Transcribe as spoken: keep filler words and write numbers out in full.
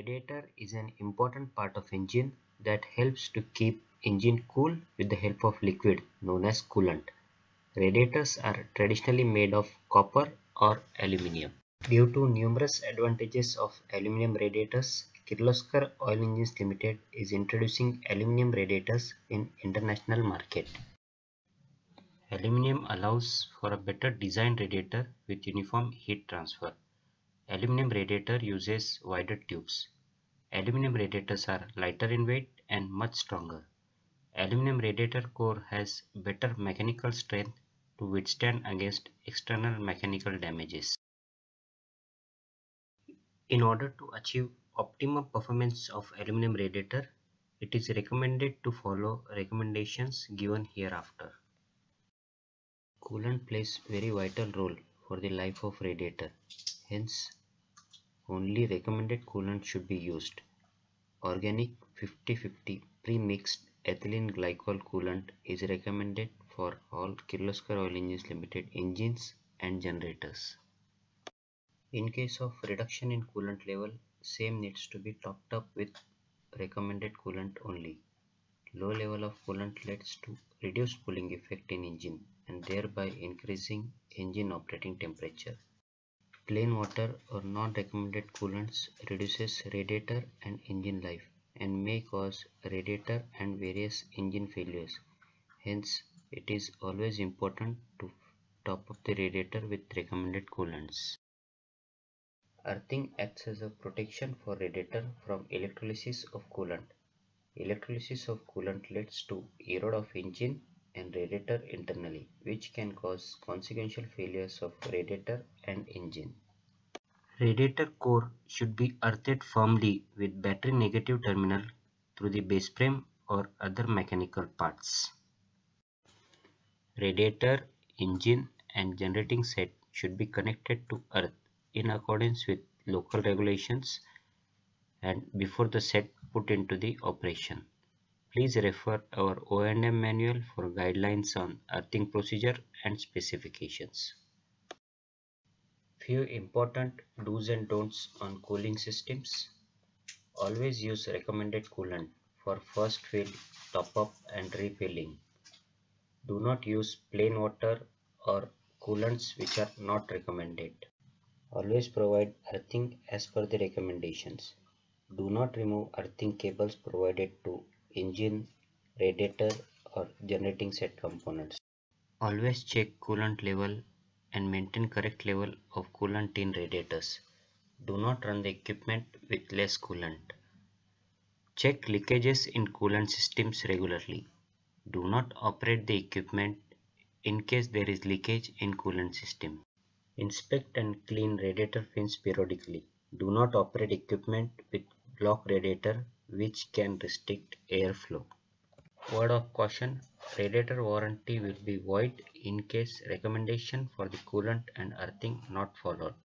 Radiator is an important part of engine that helps to keep engine cool with the help of liquid known as coolant. Radiators are traditionally made of copper or aluminium. Due to numerous advantages of aluminum radiators, Kirloskar Oil Engines Limited is introducing aluminum radiators in international market. Aluminum allows for a better designed radiator with uniform heat transfer. Aluminum radiator uses wider tubes. Aluminum radiators are lighter in weight and much stronger. Aluminum radiator core has better mechanical strength to withstand against external mechanical damages. In order to achieve optimum performance of aluminum radiator, it is recommended to follow recommendations given hereafter. Coolant plays very vital role for the life of radiator. Hence, only recommended coolant should be used. Organic fifty fifty pre-mixed ethylene glycol coolant is recommended for all Kirloskar Oil Engines Limited engines and generators. In case of reduction in coolant level, same needs to be topped up with recommended coolant only. Low level of coolant leads to reduced cooling effect in engine and thereby increasing engine operating temperature. Plain water or non-recommended coolants reduces radiator and engine life and may cause radiator and various engine failures. Hence, it is always important to top up the radiator with recommended coolants. Earthing acts as a protection for radiator from electrolysis of coolant. Electrolysis of coolant leads to erode of engine and radiator internally, which can cause consequential failures of radiator and engine. Radiator core should be earthed firmly with battery negative terminal through the base frame or other mechanical parts. Radiator, engine and generating set should be connected to earth in accordance with local regulations and before the set put into the operation. Please refer our O and M manual for guidelines on earthing procedure and specifications. Few important do's and don'ts on cooling systems. Always use recommended coolant for first fill, top up and refilling. Do not use plain water or coolants which are not recommended. Always provide earthing as per the recommendations. Do not remove earthing cables provided to engine, radiator or generating set components. Always check coolant level and maintain correct level of coolant in radiators. Do not run the equipment with less coolant. Check leakages in coolant systems regularly. Do not operate the equipment in case there is leakage in coolant system. Inspect and clean radiator fins periodically. Do not operate equipment with block radiator which can restrict airflow. Word of caution, radiator warranty will be void in case recommendation for the coolant and earthing not followed.